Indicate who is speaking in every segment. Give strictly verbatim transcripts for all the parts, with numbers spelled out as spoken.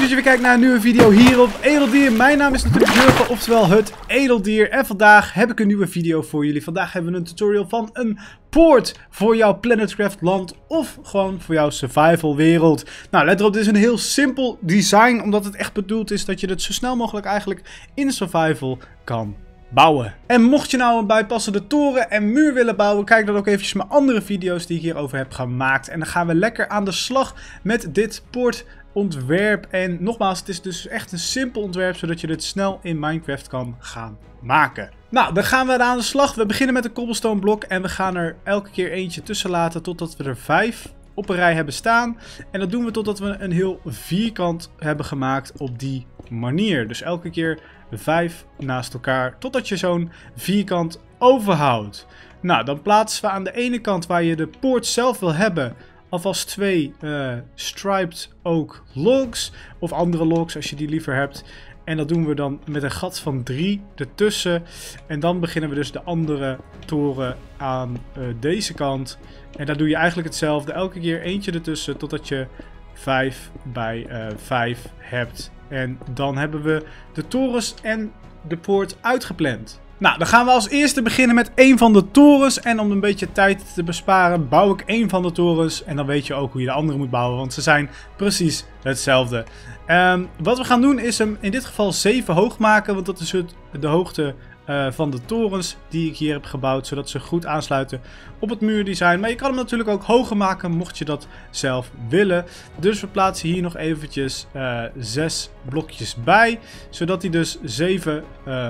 Speaker 1: dat je weer kijkt naar een nieuwe video hier op Edeldier. Mijn naam is natuurlijk Jurgen, oftewel het Edeldier. En vandaag heb ik een nieuwe video voor jullie. Vandaag hebben we een tutorial van een poort voor jouw Planetcraft land of gewoon voor jouw survival wereld. Nou, let erop, dit is een heel simpel design, omdat het echt bedoeld is dat je het zo snel mogelijk eigenlijk in survival kan bouwen. En mocht je nou een bijpassende toren en muur willen bouwen, kijk dan ook eventjes mijn andere video's die ik hierover heb gemaakt. En dan gaan we lekker aan de slag met dit poortontwerp. En nogmaals, het is dus echt een simpel ontwerp, zodat je dit snel in Minecraft kan gaan maken. Nou, dan gaan we aan de slag. We beginnen met een cobblestone blok en we gaan er elke keer eentje tussen laten totdat we er vijf op een rij hebben staan. En dat doen we totdat we een heel vierkant hebben gemaakt op die manier. Dus elke keer vijf naast elkaar totdat je zo'n vierkant overhoudt. Nou, dan plaatsen we aan de ene kant waar je de poort zelf wil hebben alvast twee uh, striped oak logs of andere logs als je die liever hebt. En dat doen we dan met een gat van drie ertussen. En dan beginnen we dus de andere toren aan uh, deze kant. En daar doe je eigenlijk hetzelfde. Elke keer eentje ertussen totdat je vijf bij uh, vijf hebt. En dan hebben we de torens en de poort uitgepland. Nou, dan gaan we als eerste beginnen met één van de torens. En om een beetje tijd te besparen, bouw ik één van de torens. En dan weet je ook hoe je de andere moet bouwen, want ze zijn precies hetzelfde. Um, wat we gaan doen is hem in dit geval zeven hoog maken, want dat is het, de hoogte uh, van de torens die ik hier heb gebouwd. Zodat ze goed aansluiten op het muurdesign. Maar je kan hem natuurlijk ook hoger maken, mocht je dat zelf willen. Dus we plaatsen hier nog eventjes uh, zes blokjes bij, zodat hij dus zeven... Uh,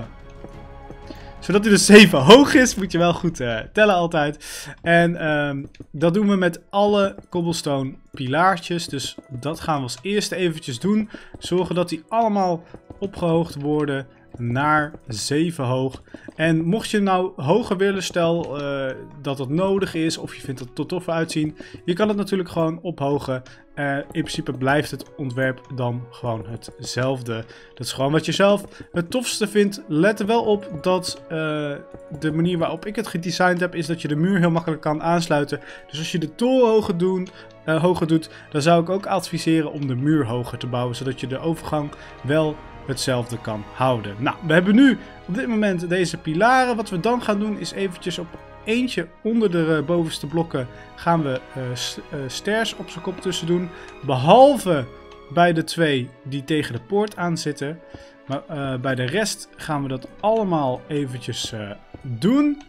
Speaker 1: Zodat hij dus zeven hoog is, moet je wel goed uh, tellen altijd. En um, dat doen we met alle cobblestone pilaartjes. Dus dat gaan we als eerste eventjes doen. Zorgen dat die allemaal opgehoogd worden naar zeven hoog. En mocht je nou hoger willen, stel uh, dat het nodig is of je vindt het er tof uitzien. Je kan het natuurlijk gewoon ophogen. Uh, in principe blijft het ontwerp dan gewoon hetzelfde. Dat is gewoon wat je zelf het tofste vindt. Let er wel op dat uh, de manier waarop ik het gedesigned heb is dat je de muur heel makkelijk kan aansluiten. Dus als je de toren hoger, doen, uh, hoger doet, dan zou ik ook adviseren om de muur hoger te bouwen. Zodat je de overgang wel hetzelfde kan houden. Nou, we hebben nu op dit moment deze pilaren. Wat we dan gaan doen is eventjes op eentje onder de uh, bovenste blokken gaan we uh, uh, stairs op zijn kop tussen doen. Behalve bij de twee die tegen de poort aan zitten. Maar uh, bij de rest gaan we dat allemaal eventjes uh, doen.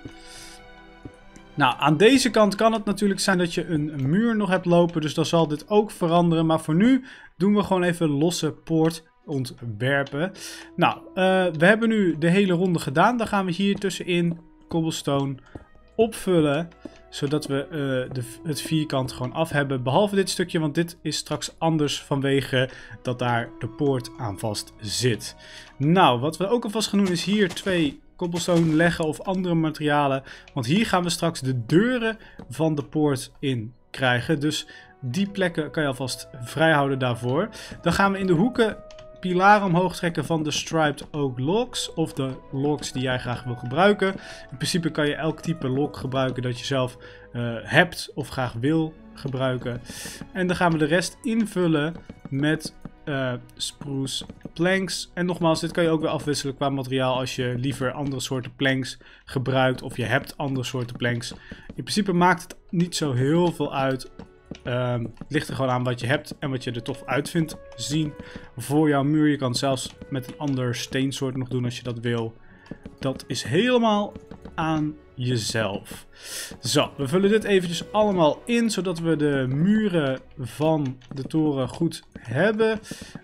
Speaker 1: Nou, aan deze kant kan het natuurlijk zijn dat je een, een muur nog hebt lopen. Dus dan zal dit ook veranderen. Maar voor nu doen we gewoon even losse poort ontwerpen. Nou, uh, we hebben nu de hele ronde gedaan. Dan gaan we hier tussenin cobblestone opvullen, zodat we uh, de, het vierkant gewoon af hebben. Behalve dit stukje, want dit is straks anders vanwege dat daar de poort aan vast zit. Nou, wat we ook alvast gaan doen is hier twee cobblestone leggen of andere materialen. Want hier gaan we straks de deuren van de poort in krijgen. Dus die plekken kan je alvast vrijhouden daarvoor. Dan gaan we in de hoeken pilaren omhoog trekken van de striped oak logs of de logs die jij graag wil gebruiken. In principe kan je elk type log gebruiken dat je zelf uh, hebt of graag wil gebruiken. En dan gaan we de rest invullen met uh, spruce planks. En nogmaals, dit kan je ook weer afwisselen qua materiaal als je liever andere soorten planks gebruikt of je hebt andere soorten planks. In principe maakt het niet zo heel veel uit. Uh, het ligt er gewoon aan wat je hebt en wat je er tof uit vindt zien voor jouw muur. Je kan het zelfs met een ander steensoort nog doen als je dat wil. Dat is helemaal aan jezelf. Zo, we vullen dit eventjes allemaal in, zodat we de muren van de toren goed hebben.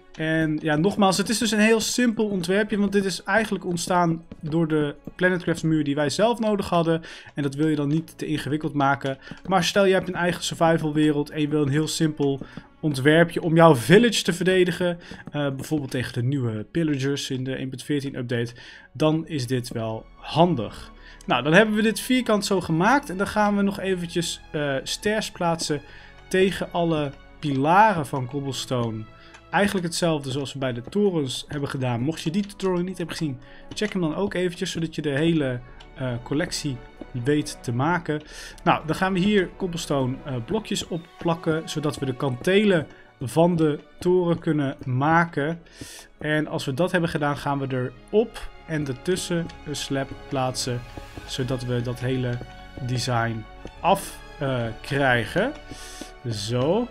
Speaker 1: En ja, nogmaals, het is dus een heel simpel ontwerpje, want dit is eigenlijk ontstaan door de Planetcraft muur die wij zelf nodig hadden. En dat wil je dan niet te ingewikkeld maken. Maar stel je hebt een eigen survival wereld en je wil een heel simpel ontwerpje om jouw village te verdedigen. Uh, bijvoorbeeld tegen de nieuwe pillagers in de één punt veertien update. Dan is dit wel handig. Nou, dan hebben we dit vierkant zo gemaakt. En dan gaan we nog eventjes uh, stairs plaatsen tegen alle pilaren van cobblestone. Eigenlijk hetzelfde zoals we bij de torens hebben gedaan. Mocht je die tutorial niet hebben gezien, check hem dan ook eventjes, zodat je de hele uh, collectie weet te maken. Nou, dan gaan we hier cobblestone uh, blokjes op plakken, zodat we de kantelen van de toren kunnen maken. En als we dat hebben gedaan, gaan we erop en ertussen een slab plaatsen, zodat we dat hele design af uh, krijgen. Zo.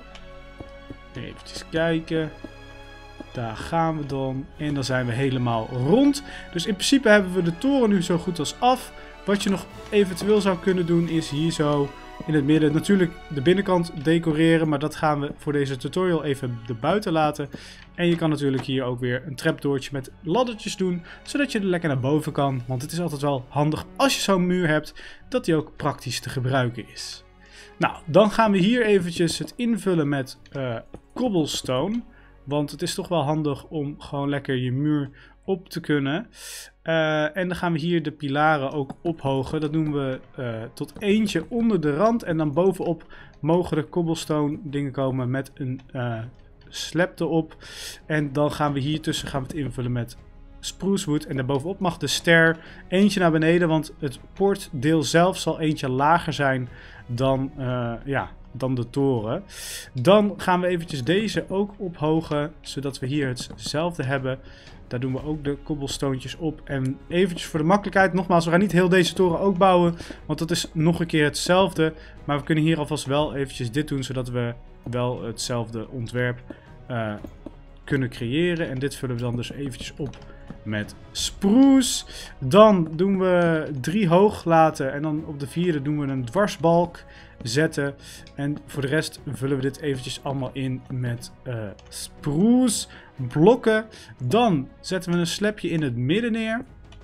Speaker 1: Even kijken. Daar gaan we dan. En dan zijn we helemaal rond. Dus in principe hebben we de toren nu zo goed als af. Wat je nog eventueel zou kunnen doen is hier zo in het midden natuurlijk de binnenkant decoreren. Maar dat gaan we voor deze tutorial even erbuiten laten. En je kan natuurlijk hier ook weer een trapdoortje met laddertjes doen. Zodat je er lekker naar boven kan. Want het is altijd wel handig als je zo'n muur hebt. Dat die ook praktisch te gebruiken is. Nou, dan gaan we hier eventjes het invullen met uh, cobblestone. Want het is toch wel handig om gewoon lekker je muur op te kunnen. Uh, en dan gaan we hier de pilaren ook ophogen. Dat doen we uh, tot eentje onder de rand. En dan bovenop mogen de cobblestone dingen komen met een uh, slab erop. En dan gaan we hier tussen gaan we het invullen met spruce wood. En daarbovenop mag de ster eentje naar beneden. Want het poortdeel zelf zal eentje lager zijn dan, uh, ja, dan de toren. Dan gaan we eventjes deze ook ophogen. Zodat we hier hetzelfde hebben. Daar doen we ook de cobblestonetjes op. En eventjes voor de makkelijkheid, nogmaals, we gaan niet heel deze toren ook bouwen. Want dat is nog een keer hetzelfde. Maar we kunnen hier alvast wel eventjes dit doen, zodat we wel hetzelfde ontwerp uh, kunnen creëren. En dit vullen we dan dus eventjes op met spruce. Dan doen we drie hoog laten. En dan op de vierde doen we een dwarsbalk zetten. En voor de rest vullen we dit eventjes allemaal in met uh, spruce blokken. Dan zetten we een slabje in het midden neer.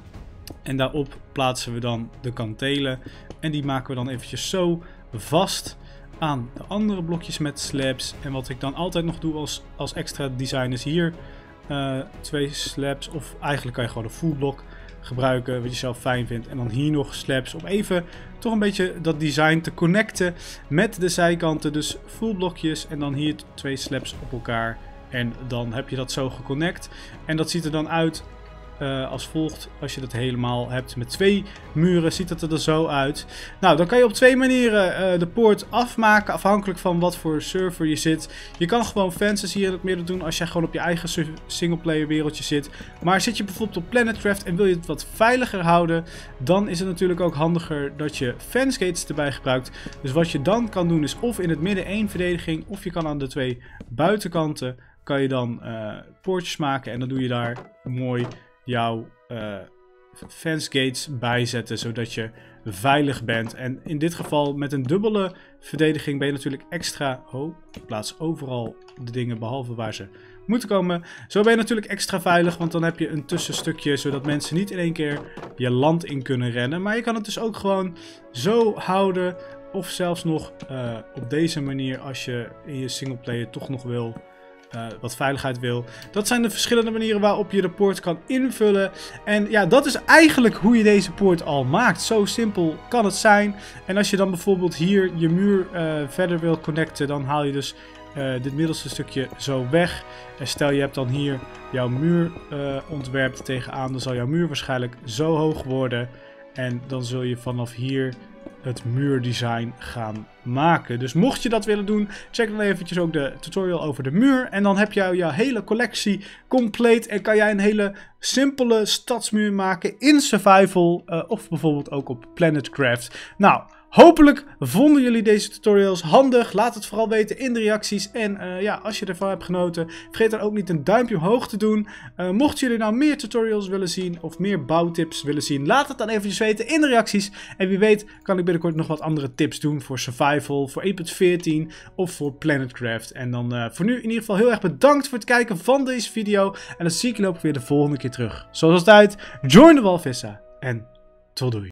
Speaker 1: En daarop plaatsen we dan de kantelen. En die maken we dan eventjes zo vast aan de andere blokjes met slabs. En wat ik dan altijd nog doe als, als extra design is hier uh, twee slabs. Of eigenlijk kan je gewoon een full blok gebruiken wat je zelf fijn vindt. En dan hier nog slabs om even toch een beetje dat design te connecten met de zijkanten. Dus full blokjes en dan hier twee slabs op elkaar. En dan heb je dat zo geconnect. En dat ziet er dan uit uh, als volgt. Als je dat helemaal hebt met twee muren, ziet het er dan zo uit. Nou, dan kan je op twee manieren uh, de poort afmaken. Afhankelijk van wat voor server je zit. Je kan gewoon fences hier in het midden doen als je gewoon op je eigen singleplayer wereldje zit. Maar zit je bijvoorbeeld op PlanetCraft en wil je het wat veiliger houden, dan is het natuurlijk ook handiger dat je fence gates erbij gebruikt. Dus wat je dan kan doen is of in het midden één verdediging, of je kan aan de twee buitenkanten kan je dan uh, poortjes maken en dan doe je daar mooi jouw uh, fence gates bij zetten, zodat je veilig bent. En in dit geval met een dubbele verdediging ben je natuurlijk extra... Oh, ik plaats overal de dingen behalve waar ze moeten komen. Zo ben je natuurlijk extra veilig, want dan heb je een tussenstukje, zodat mensen niet in één keer je land in kunnen rennen. Maar je kan het dus ook gewoon zo houden, of zelfs nog uh, op deze manier als je in je singleplayer toch nog wil... Uh, wat veiligheid wil. Dat zijn de verschillende manieren waarop je de poort kan invullen. En ja, dat is eigenlijk hoe je deze poort al maakt. Zo simpel kan het zijn. En als je dan bijvoorbeeld hier je muur uh, verder wil connecten, dan haal je dus uh, dit middelste stukje zo weg. En stel je hebt dan hier jouw muur uh, ontwerpt tegenaan, dan zal jouw muur waarschijnlijk zo hoog worden. En dan zul je vanaf hier het muurdesign gaan maken. Dus mocht je dat willen doen, check dan eventjes ook de tutorial over de muur. En dan heb je jouw hele collectie compleet. En kan jij een hele simpele stadsmuur maken in survival. Uh, of bijvoorbeeld ook op PlanetCraft. Nou, hopelijk vonden jullie deze tutorials handig. Laat het vooral weten in de reacties. En uh, ja, als je ervan hebt genoten, vergeet dan ook niet een duimpje omhoog te doen. Uh, mochten jullie nou meer tutorials willen zien of meer bouwtips willen zien, laat het dan eventjes weten in de reacties. En wie weet kan ik binnenkort nog wat andere tips doen voor survival, voor één punt veertien of voor PlanetCraft. En dan uh, voor nu in ieder geval heel erg bedankt voor het kijken van deze video. En dan zie ik jullie ook weer de volgende keer terug. Zoals altijd, join de walvissen en tot doei.